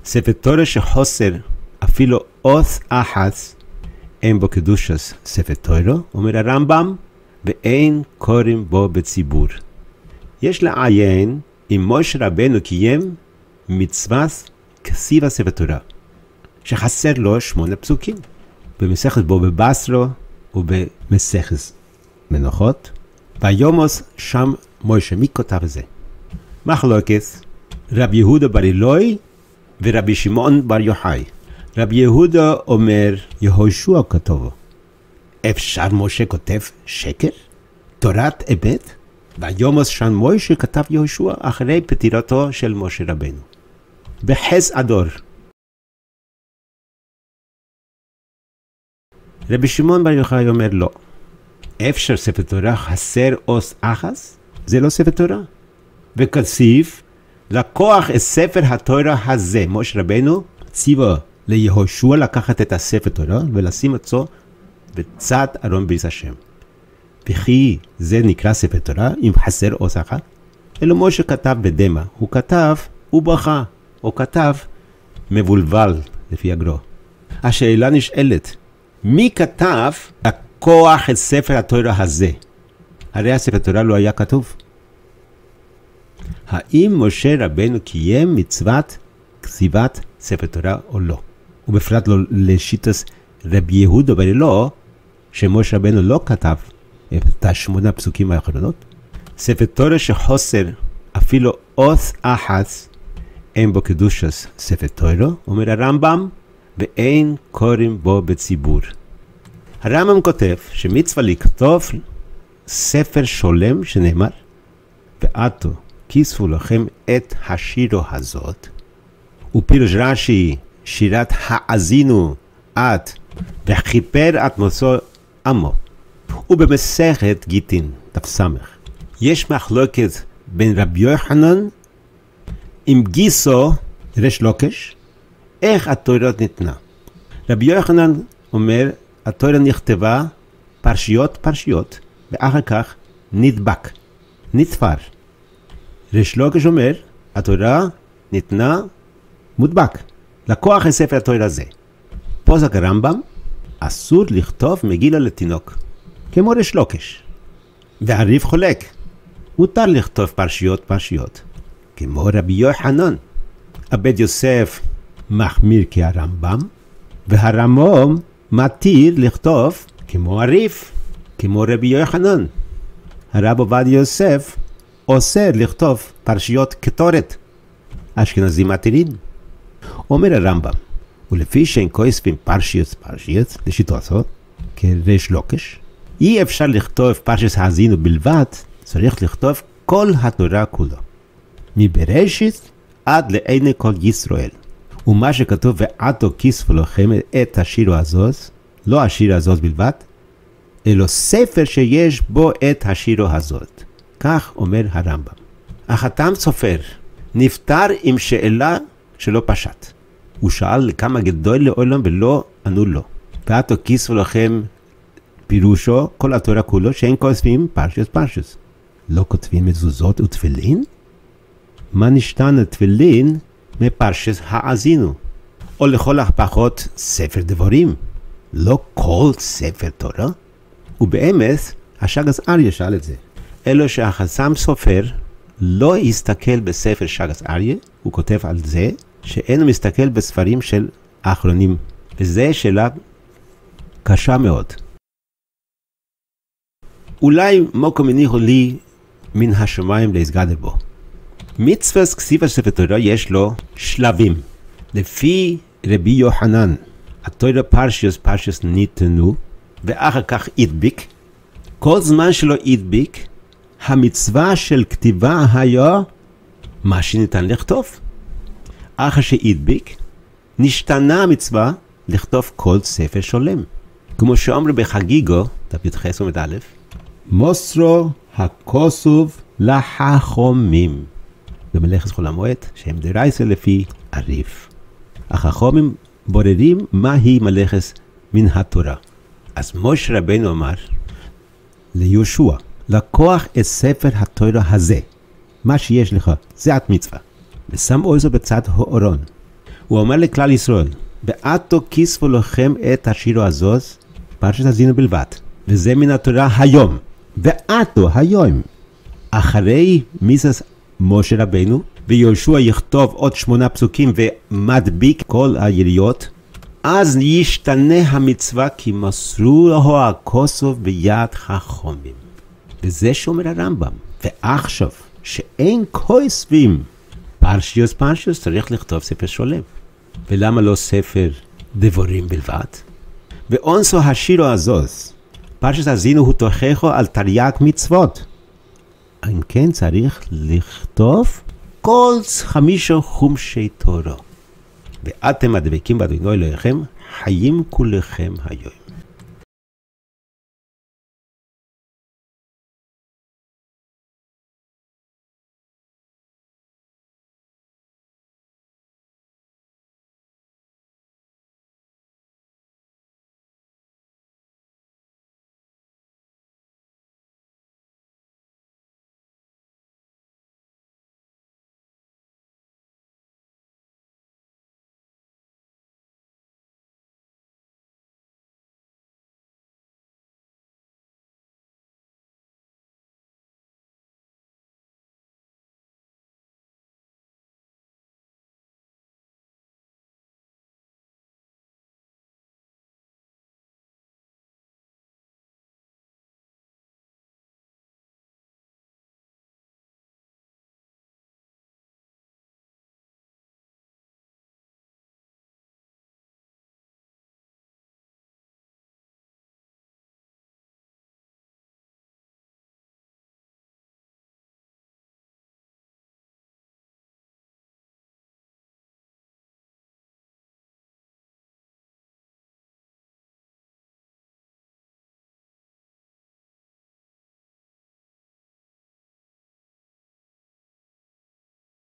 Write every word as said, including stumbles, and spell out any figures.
ספר תורה שחוסר אפילו אות אחת, אין בו קדושת ספר תורה, אומר הרמב"ם, ואין קוראים בו בציבור. יש לעיין אם משה רבנו קיים מצוות כתיב הספר תורה, שחסר לו שמונה פסוקים, במסכת בבא בסרא ובמסכת מנוחות. ויומוס שם משה, מי כותב את זה? מחלוקת רבי יהודה בר אילוי ורבי שמעון בר יוחאי. רבי יהודה אומר יהושע כתובו. אפשר משה כותב שקר? תורת אמת? ויומוס שם משה כתב יהושע אחרי פטירתו של משה רבנו. בחס אדור. רבי שמעון בר יוחאי אומר לא. אפשר ספר תורה חסר אות אחת? זה לא ספר תורה. וכתיב לקוח את ספר התורה הזה. משה רבנו ציווה ליהושע לקחת את הספר תורה ולשים אותו בצד ארון ברית השם. וכי זה נקרא ספר תורה אם חסר אות אחת? אלא משה כתב בדמה. הוא כתב, הוא בכה. הוא כתב מבולבל לפי הגרו. השאלה נשאלת, מי כתב לקוח את ספר התורה הזה? הרי הספר תורה לא היה כתוב. האם משה רבנו קיים מצוות כתיבת ספר תורה או לא? ובפרט לא לשיטת רבי יהודה בר אילוי, שמשה רבנו לא כתב את השמונה פסוקים האחרונות. ספר תורה שחוסר אפילו אות אחת, אין בו קדושת ספר תורה, אומר הרמב"ם, ואין קוראים בו בציבור. הרמב"ם כותב שמצווה לכתוב ספר שלם שנאמר, ועתו כיספו לכם את השירו הזאת, ופירוש רש"י שירת האזינו את וכיפר את מוסו עמו. ובמסכת גיטין ת"ס יש מחלוקת בין רבי יוחנן עם גיסו ריש לוקיש איך התורה ניתנה. רבי יוחנן אומר התורה נכתבה פרשיות פרשיות ואחר כך נדבק, נתפר. ריש לוקיש אומר התורה ניתנה מודבק, לקוח את ספר התורה הזה. פוסק הרמב"ם אסור לכתוב מגילה לתינוק כמו ריש לוקיש, והרי"ף חולק, מותר לכתוב פרשיות פרשיות כמו רבי יוחנן. הבית יוסף מחמיר כהרמב"ם, והרמב"ם מתיר לכתוב כמו הרי"ף, כמו רבי יוחנן. הרב עובדיה יוסף אוסר לכתוב פרשיות קטורת, אשכנזים מתירים. אומר הרמב"ם, ולפי שאין כותבים פרשיות פרשיות לשיטתו כריש לוקיש, אי אפשר לכתוב פרשת האזינו בלבד, צריך לכתוב כל התורה כולו, מבראשית עד לעיני כל ישראל. ומה שכתוב ועתו כיספו לכם את השירו הזאת, לא השירו הזאת בלבד, אלא ספר שיש בו את השירו הזאת. כך אומר הרמב"ם. החתם סופר נפטר עם שאלה שלא פשט. הוא שאל לכמה גדול לעולם ולא ענו לו. ועתו כיספו לכם פירושו כל התורה כולו שאין כותבים פרשיות פרשיות. לא כותבים מזוזות ותפילין? מה נשתן התפילין מפרשת האזינו? או לכל הפחות ספר דברים, לא כל ספר תורה? ובאמת השג"ץ אריה שאל את זה. אלו שהחסם סופר לא הסתכל בספר שג"ץ אריה, הוא כותב על זה שאינו מסתכל בספרים של האחרונים, וזה שאלה קשה מאוד. אולי מוקו מניחו לי מן השמיים להסגדר בו. מצוות כתיבת ספר תורה יש לו שלבים. לפי רבי יוחנן, התורה פרשיות פרשיות ניתנו, ואחר כך הדביק. כל זמן שלא הדביק, המצווה של כתיבה היה מה שניתן לכתוב. אחר שהדביק, נשתנה המצווה לכתוב כל ספר שלם. כמו שאומר בחגיגו, ת"ח עמוד א', מוסרו הכוסוב לחכמים. במלאכת חול המועד, שהם דרייסה לפי הרי"ף. החכמים בוררים מהי מלאכת מן התורה. אז משה רבנו אמר ליהושע, לקוח את ספר התורה הזה, מה שיש לך, זה את מצווה. ושם אותו בצד הארון. הוא אומר לכלל ישראל, ועתו כיספו לכם את השירו הזוז, פרשת האזינו בלבד. וזה מן התורה היום. ועתו היום, אחרי מיסס משה רבנו, ויהושע יכתוב עוד שמונה פסוקים ומדביק כל היריות, אז ישתנה המצווה כי מסרו לו הכוסף ביד חכמים. וזה שאומר הרמב"ם. ועכשיו, שאין כוספים, פרשיוס פרשיוס צריך לכתוב ספר שלם. ולמה לא ספר דבורים בלבד? ואונסו השירו הזוז, פרשת האזינו הוא תוכחו על תרי"ג מצוות. אם כן צריך לכתוב כל חמישה חומשי תורה. ואתם הדבקים באדוני אלוהיכם, חיים כולכם היום.